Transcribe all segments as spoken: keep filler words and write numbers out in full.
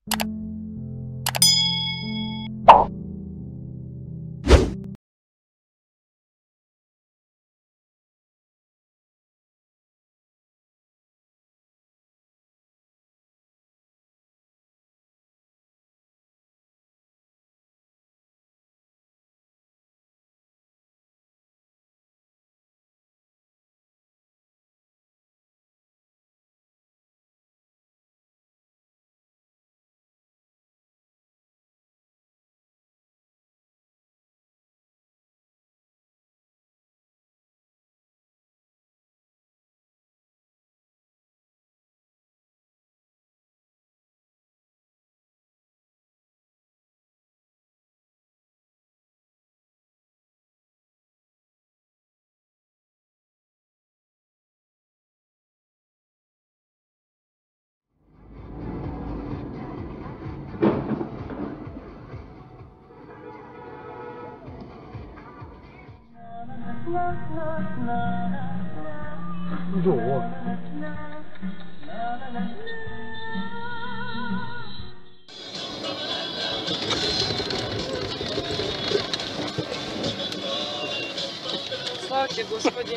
Jo. Слава тебе, Господи.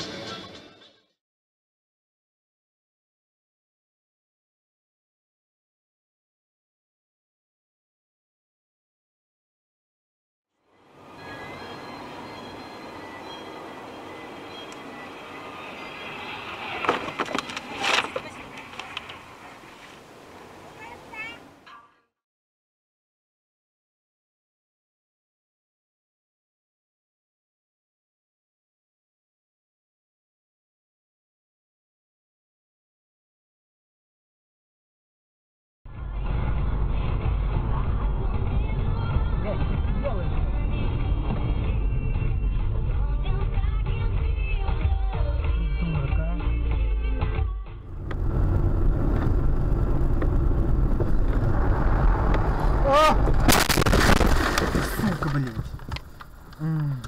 Сука, блядь. М.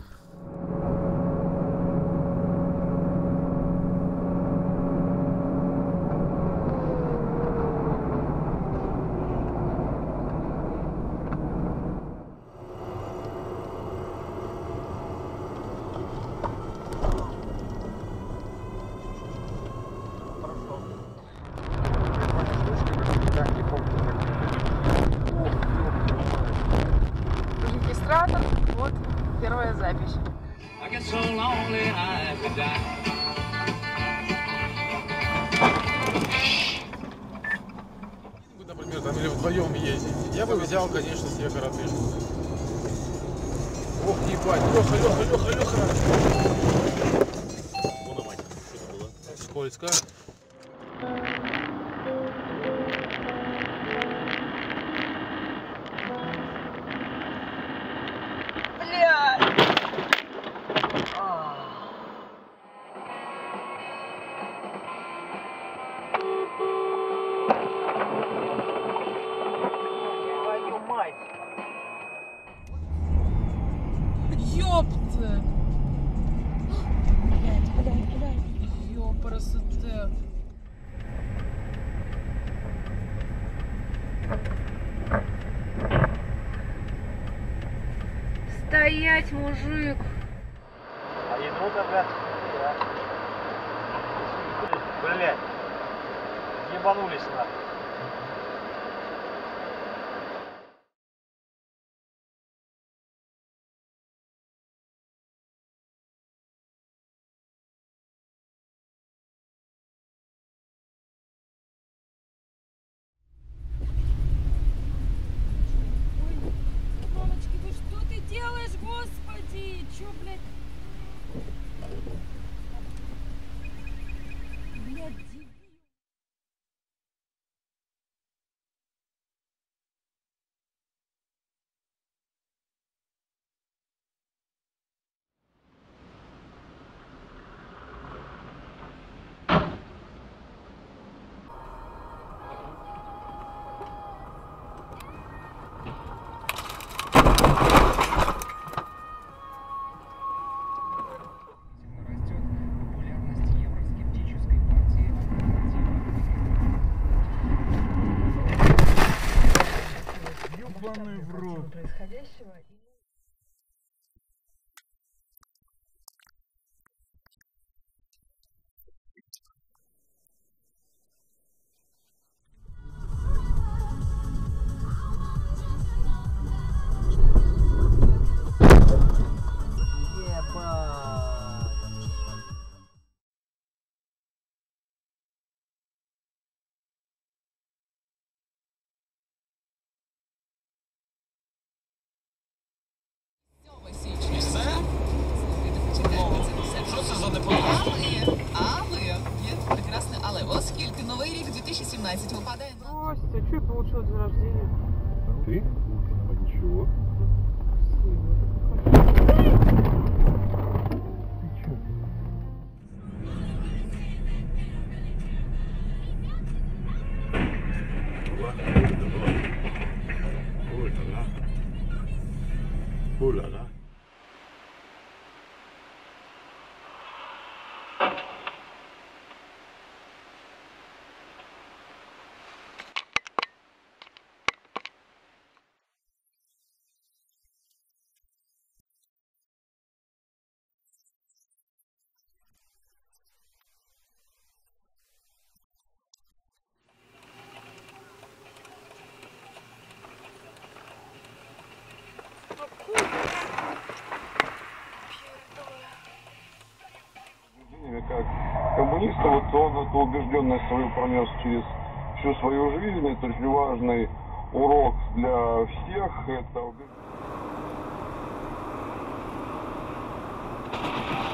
Регистратор, вот первая запись. Вы, например, там или вдвоем ездить, я бы взял, конечно, себе коротышку. Ох, ебать, Леха, Леха, Леха, Леха. Вон, мать, что было? Скользко. Ёпта! Блядь, блядь, блядь. Ёпрасоте. Стоять, мужик! А еду-то, блядь, блядь, ебанулись нахуй. Мамочки, ты что ты делаешь, господи? Чё, блядь? Блядь, Ёбаный в рот. происходящего. Що це за непорядок? Але, але, є прекрасне але, оскільки новий рік дві тисячі сімнадцять випадає на... Костя, что я получила день рождения? Ты? Ничего. Оля-ля. Как коммуниста, вот он эту убежденность свою пронес через всю свою жизнь. Это очень важный урок для всех. Это убежденность.